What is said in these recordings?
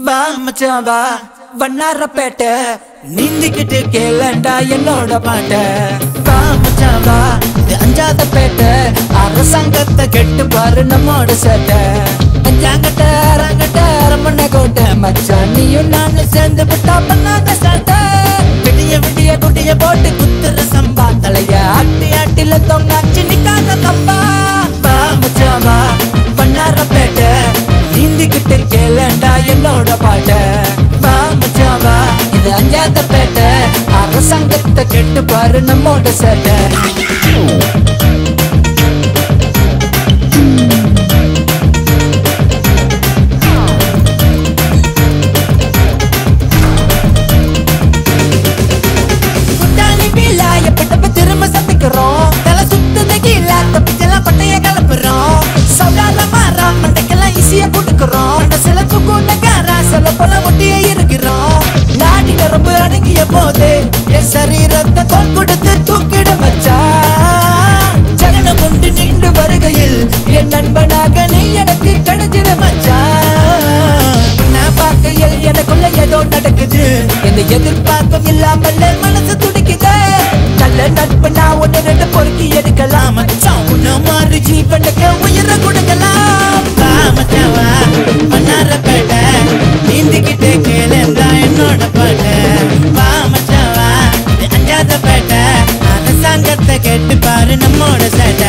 வா மச்சான் வா வண்ணாரப்பேட்டை நீந்திக்கிட்டு கேளண்டா என்னோட பாட்ட வா மச்சான் வா இது அஞ்சாத பேட்டை அரசாங்கத்தை கெட்டு பாரு நம்மோட சேட்டை அஞ்சாங்கட்ட அரங்கட்ட அரமண்ண கோட்டை மச்சான் நீயும் நானும் சேர்ந்து விட்டா பண்ணாத சேட்டை விடிய விடிய குடிய போட்டு குத்துற சம்பா தலைய ஆட்டி ஆட்டில தொங்காச்சு நிக்காத கம்பா வா மச்சான் வா வண்ணாரப்பேட்டை நீந்திக்கிட்டு கேளண்டா என்னோட பாட்ட வா மச்சான் வா இது அஞ்சாத பேட்டை அரசாங்கத்தை கெட்டு பாரு நம்மோட சேட்டை குட்டாளி வீலா எப்ப திரும்ப சந்திக்கிறோம் தலை சுத்துத கீழே தப்பிச்செல்லாம் பட்டைய கலப்புறோம் சவுடால மாறா மண்டைக்கெல்லாம் ஈஸியா கொடுக்குறோம் சில குக்கூனக்காரா சில பல ஒட்டியே இருக்கிறோம் நாட்டில ரொம்ப அடங்கிய போது என் சரீரத்தை தோல் கொடுத்து தூக்கிட வச்சா ஜகன கொண்டு நின்று வருகையில் என் நண்பனாக நீ எனக்கு கிடைச்சிட வச்சா நான் பார்க்கையில் எனக்குள்ள ஏதோ நடக்குது என்ன எதிர்பார்க்கும் இல்லாமல் மனசு துடிக்குது நல்ல நட்பு நான் ஒன்னு ரெண்டு பொறுக்கி எடுக்கலாம் மச்சான் உன்ன மாறி ஜீவனுக்கு உயிரை கொடுக்கலாம் வா மச்சான் வா வண்ணாரப்பேட்டை நீந்திக்கிட்டே கேளந்தா என்னோட பாட்ட வா மச்சான் வா இது அஞ்சாத பேட்டை அரசாங்கத்தை கேட்டு பாரு நம்மோட சேட்டை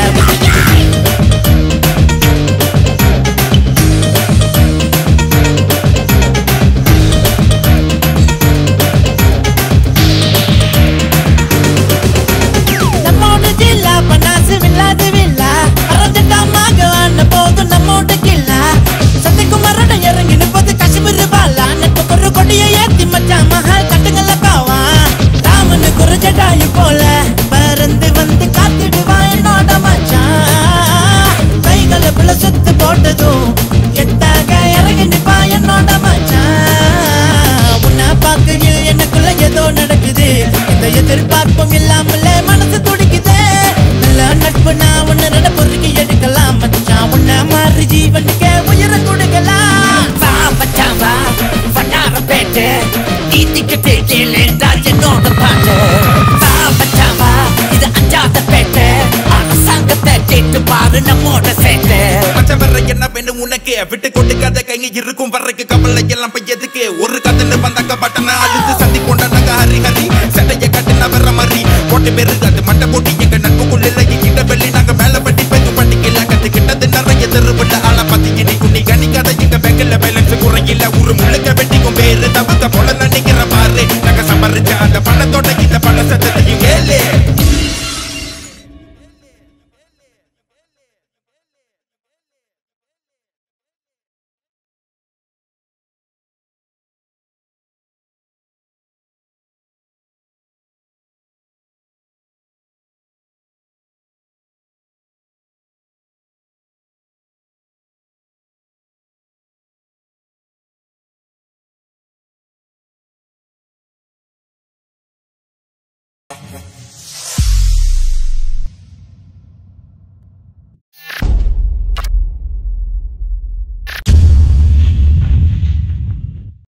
போல பறந்து வந்து காத்திடுவா என்னோட மச்சான் கைகளை புள்ள சுத்து போட்டதும் எத்தாக இறங்கி நிப்பா என்னோட மச்சான் உன்னை பார்க்கையில் எனக்குள்ள ஏதோ நடக்குது இந்த எதிர்பார்ப்பும் இல்லாமலே மனசு துடிக்குது நல்ல நட்பு நான் ஒன்னு ரெண்டு பொறுக்கி எடுக்கலாம் மச்சான் உன்னை மாறி ஜீவனுக்கே உயிரை கொடுக்கலாம் வா மச்சான் வா வண்ணாரப்பேட்டை நீந்திக்கிட்டு கேளேண்டா என்னோட பாட்டு வா மச்சான் வா இது அஞ்சாத பேட்டை அரசாங்கத்தை கேட்டு பாரு நம்மோட சேட்டை மச்சம் வர்ற என்ன வேணும் உனக்கு விட்டு கொடுக்காத கைங்க இருக்கும் வர்றக்கு கவலை எல்லாம் பையதுக்கு ஒரு கதன்னு வந்தாங்க பட்டன அழுது சந்தி கொண்டாங்க ஹரி ஹரி சட்டைய கட்டுன வர்ற மாதிரி போட்டு பெருகாது மட்டை போட்டு எங்க நட்புக்குள்ள